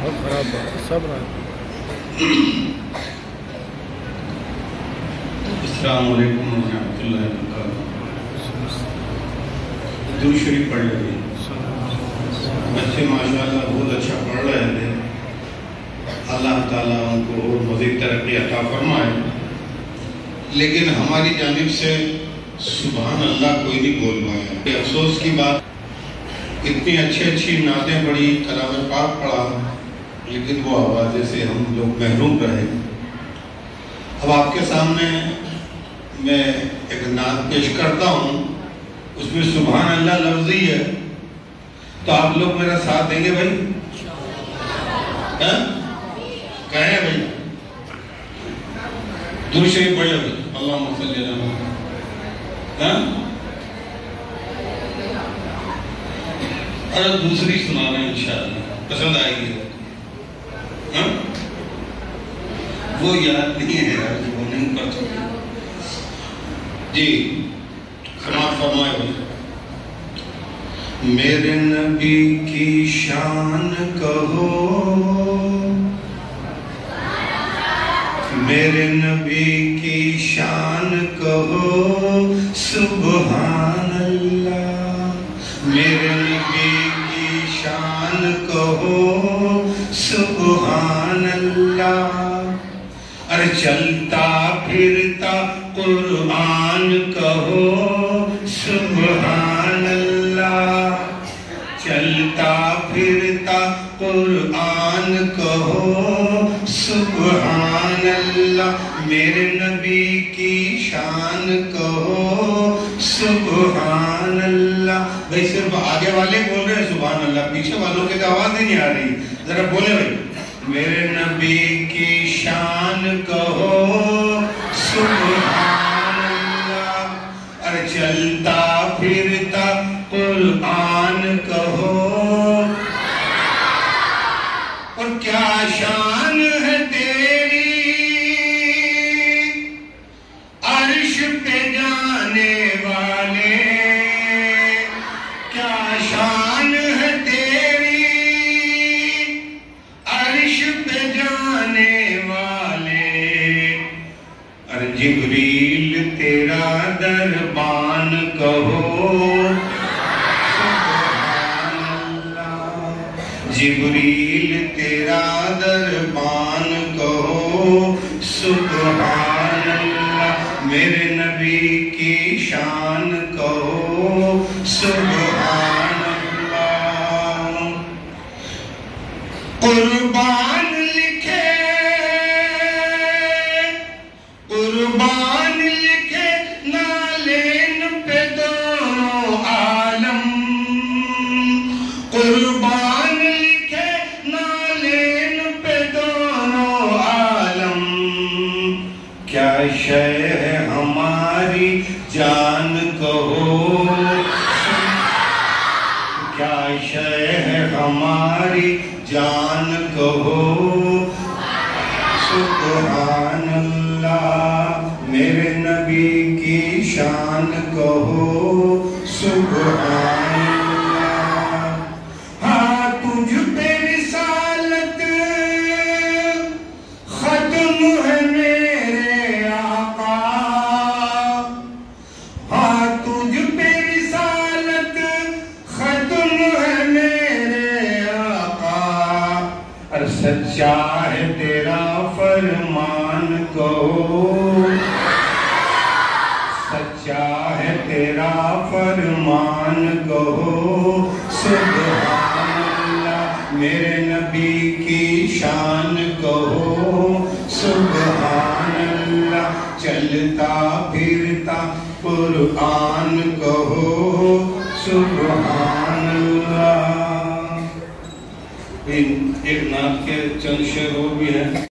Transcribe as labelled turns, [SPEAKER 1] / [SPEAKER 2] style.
[SPEAKER 1] بہت خراب بات سب رہا.
[SPEAKER 2] السلام علیکم ورحمۃ اللہ وبرکاتہ. درود شریف پڑھ لیتے. بچے ماشاءاللہ بہت اچھا پڑھ رہے تھے. اللہ تعالیٰ ان کو اور مزید ترقی عطا فرمائے. لیکن ہماری جانب سے سبحان اللہ کوئی نہیں بول پایا. افسوس کی بات، اتنی اچھی نعتیں پڑھی، کلام پاک پڑھا، لیکن وہ آوازیں سے ہم لوگ محروم رہے. اب آپ کے سامنے میں ایک نعت پیش کرتا ہوں، اس میں سبحان اللہ لفظ ہی ہے، تو آپ لوگ میرا ساتھ دیں گے بھائی؟ کہیں بھائی درود شریف پڑھیں بھائی. اللہم صلی علی محمد. اور دوسری سنانا انشاءاللہ پسند آئے گی. وہ یاد نہیں ہے یار، وہ نہیں کر سکتے. جی سماعت فرمائے بھائی. میرے نبی کی شان کہو، میرے نبی کی شان کہو سبحان اللہ. میرے نبی کی شان کہو سبحان اللہ. اور چلتا پھرتا قرآن کہو سبحان اللہ. چلتا پھرتا قرآن کہو سبحان اللہ. میرے نبی کی شان کہو سبحان اللہ. بھائی صرف آگے والے بول رہے ہیں سبحان اللہ، پیچھے والوں کی تو آواز نہیں آ رہی. ذرا بولے بھائی. میرے نبی کی شان کہو سبحان اللہ. اور چلتا پھرتا قرآن کہو. اور کیا شان ہے تیری عرش پہ جانے والے. کیا شان ہے تیری عرش پہ جانے والے. اور جبریل تیرا دربان کہو سبحان اللہ. جبریل تیرا دربان کہو سبحان اللہ. میرے نبی کی شان کہو سبحان اللہ. قربان لکھے، قربان لکھے نالین پہ دونوں عالم. قربان لکھے نالین پہ دونوں عالم. کیا شے ہے ہماری جان کہو، کیا شے ہے ہماری جان کہو سبحان اللہ. میرے نبی کی شان کہو سبحان اللہ. ہاں تجھ پہ رسالت ختم ہے میرے آقا. ہاں تجھ پہ رسالت ختم ہے میرے آقا. اور سچا ہے تیرا فرمان کہو، سچا ہے تیرا فرمان کہو سبحان اللہ. میرے نبی کی شان کہو سبحان اللہ. چلتا پھرتا قرآن کہو سبحان اللہ. ایک نعت کے چند شعر اور بھی ہیں.